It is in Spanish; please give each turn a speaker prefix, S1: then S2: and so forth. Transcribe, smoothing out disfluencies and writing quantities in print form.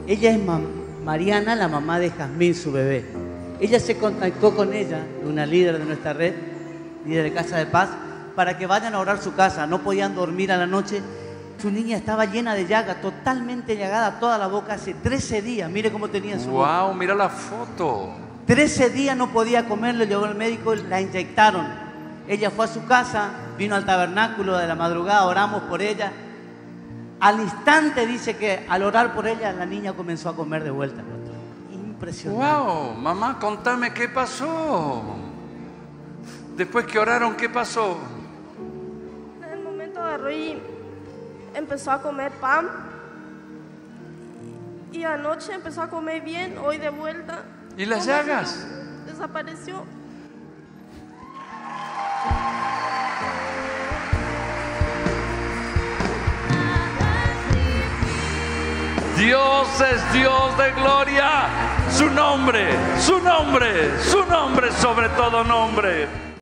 S1: Ella es Mariana, la mamá de Jazmín, su bebé. Ella se contactó con ella, una líder de nuestra red, líder de Casa de Paz, para que vayan a orar su casa. No podían dormir a la noche. Su niña estaba llena de llagas, totalmente llagada, toda la boca, hace 13 días. Mire cómo tenía su boca.
S2: ¡Wow! Mira la foto.
S1: 13 días no podía comer, le llevó al médico, la inyectaron. Ella fue a su casa, vino al tabernáculo de la madrugada, oramos por ella. Al instante dice que al orar por ella, la niña comenzó a comer de vuelta. Impresionante.
S2: ¡Wow! Mamá, contame qué pasó. Después que oraron, ¿qué pasó?
S3: En el momento agarró y empezó a comer pan. Y anoche empezó a comer bien, hoy de vuelta.
S2: ¿Y las llagas?
S3: Desapareció.
S2: Dios es Dios de gloria. Su nombre, su nombre, su nombre sobre todo nombre.